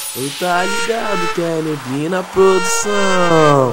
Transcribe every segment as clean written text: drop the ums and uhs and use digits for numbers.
Tu tá ligado que é neguinho na produção.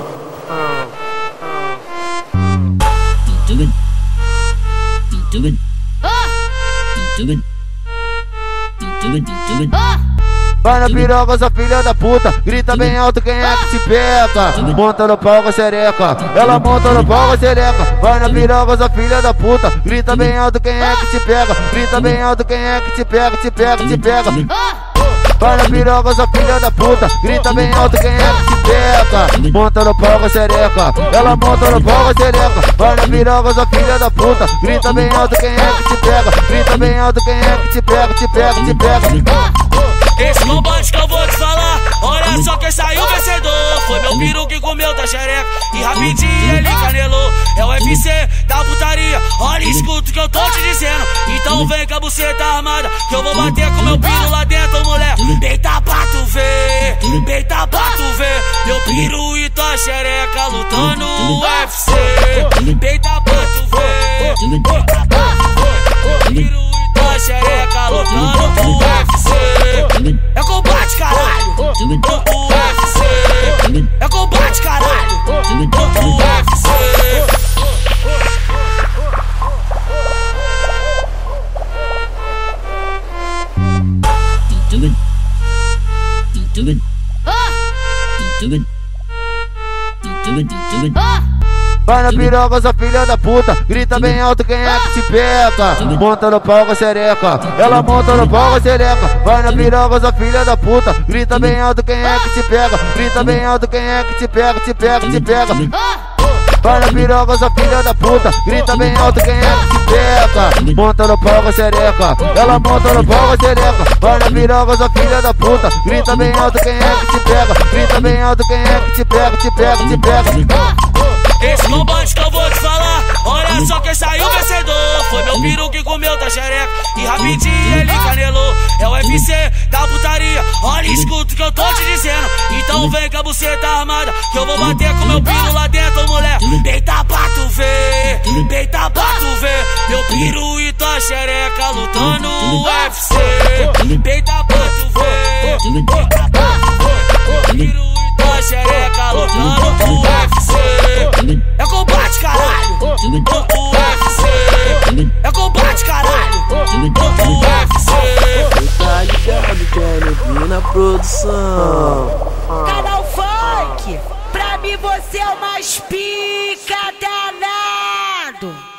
Vai na piroga, essa filha da puta, grita bem alto quem é que te pega. Monta no pau com a xereca, ela monta no pau com a xereca. Vai na piroga, essa filha da puta, grita bem alto quem é que te pega. Grita bem alto quem é que te pega, te pega, te pega. Vai na piroga, essa filha da puta, grita bem alto quem é que te pega. Monta no pau com a xereca, ela monta no pau com a xereca. Vai na piroga, essa filha da puta, grita bem alto quem é que te pega. Grita bem alto quem é que te pega, te pega, te pega. Esse combate que eu vou te falar, olha só quem saiu vencedor. Foi meu peru que comeu da xereca e rapidinho ele canelou. É o UFC da putaria, olha e escuta o que eu tô te dizendo. Então vem com a buceta armada, que eu vou bater com meu piru lá dentro, mulher. Deita pra tu ver, deita pra tu ver. Meu piru e tua xereca lutando no UFC. Deita pra tu ver, deita pra tu ver. Meu piru e tua xereca lutando no UFC. É combate, caralho, no UFC. É combate, caralho, no UFC. Vai na piroga, essa filha da puta, grita bem alto quem é que te pega. Monta no pau com a xereca, ela monta no pau com a xereca. Vai na piroga, essa filha da puta, grita bem alto quem é que te pega. Grita bem alto quem é que te pega, te pega, te pega. Vai na piroga, essa filha da puta, grita bem alto quem é que te pega. Monta no pau com a xereca, ela monta no pau com a xereca. Vai na piroga, essa filha da puta, grita bem alto quem é que te pega. Grita bem alto quem é que te pega, te pega, te pega. Esse combate que eu vou te falar, olha só quem saiu vencedor. Foi meu peru que comeu da xereca e rapidinho ele canelou. É o UFC da putaria, olha e escuta o que eu tô te dizendo. Então vem com a buceta armada, que eu vou bater com meu piru lá dentro, mulher. Deita pra tu ver, deita pra tu ver. Meu piru e tua xereca lutando no UFC. Deita pra tu ver, deita pra tu ver. Meu piru e tua xereca lutando no UFC. É combate, caralho, no UFC. É combate, caralho, no UFC. Tu tá ligado que é neguinho na produção. Canal Funk, pra mim você é o mais pica danado.